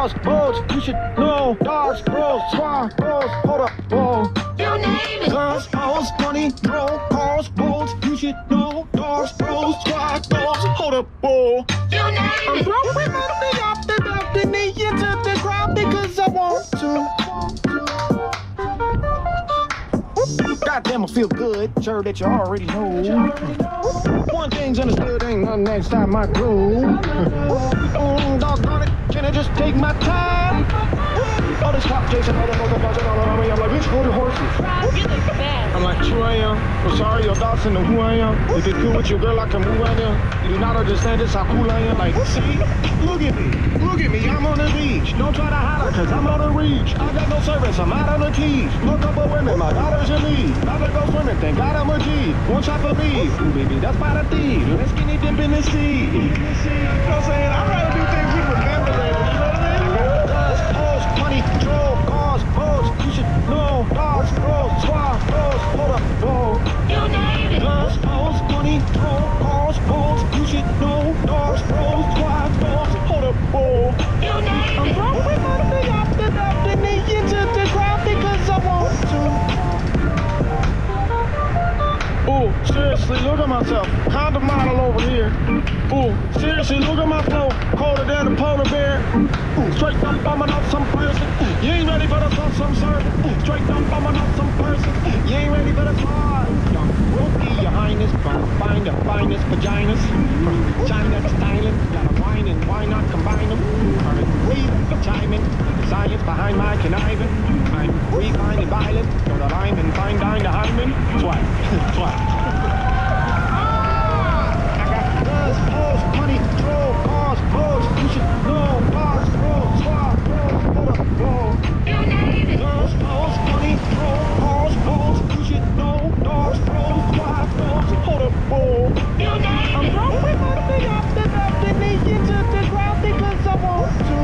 cars, boats, you should know. Dogs, bros, squad, bros, hold up, whoa. You name it. Guns, hoes, money, bro, cars, boats, you should know. Dogs, bros, squad, bros, hold up, whoa. You name I'm it. throwing money off the balcony into the crowd because I want to. Goddamn, I feel good. Sure that you already know. One thing's understood, ain't nothing next time my glue. Doggone it, can I just take my time? All this cop chasing, all the motherfuckers all around me. I'm like, bitch, hold your horses. You look bad. I'm like, true I am. I'm sorry, your thoughts into who I am. If it's cool with you, girl, I can move right there. You do not understand just how cool I am. Like, see, look at me, I'm on the beach. Don't try to holler, cause I'm on the reach. I got no service, I'm out on the keys. Look up a women, my daughters and me. About to go swimming, thank God I'm a G. One shot for me, ooh baby, that's by the thief. Let's skinny dip in the sea. You know what I'm saying? I'd rather do things we remember later, you know what I mean? Guns, hoes, money, drove, cars, boats, you should know. Dogs, bros, squad, bros, hold up, whoa. You name it. Guns, hoes, money, drove, cars, boats, you should know. Dogs, bros, squad, bros, hold up, whoa. You name I'm it. throwing money off the balcony into the crowd because I want to. Ooh, seriously, look at myself. Honda model over here. Ooh, seriously, look at my flow. Colder than a polar bear. Ooh, straight up bumming up some person. You ain't ready for the some service. Straight up bumming up some person. You ain't ready for the slide. Young rookie, your highness. Find the finest vaginas. From China to Thailand. Gotta wine and why not combine them? Read the chiming. Science behind my conniving. I'm refined and violent. Go the lime and fine dine the hymen. Swag. Swag. I got guns, hoes, money, drove, cars, boats. You should know. Dogs, bros, squad, bros, hold up, whoa. You name it. Guns, hoes, money, drove, cars, boats. You should know. Dogs, bros, squad, bros, hold up, whoa. You name I'm it. throwing money off the balcony into the crowd because I want to.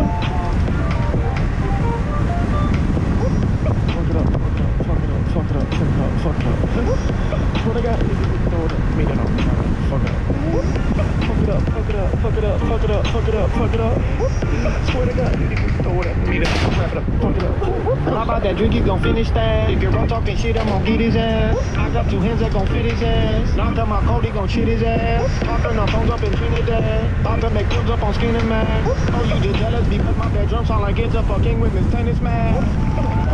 Fuck it up, fuck it up, fuck it up, fuck it up, fuck it up, fuck it up. What I got? Throw it up, me no, fuck it up. Fuck it up, fuck it up, fuck it up, fuck it up, fuck it up, fuck it up. Swear to God, throw it up, me no, wrap it up, fuck it up. How about that drink? You gon' finish that? If you're wrong talking shit, I'm gon' get his ass. I got two hands that gon' fit his ass. Knocked on my coat, he gon' shit his ass. Talking on phones up in Trinidad. About to make films up on Skinner Man. Oh, you just jealous because my bedroom sound like it's a fucking women's tennis match.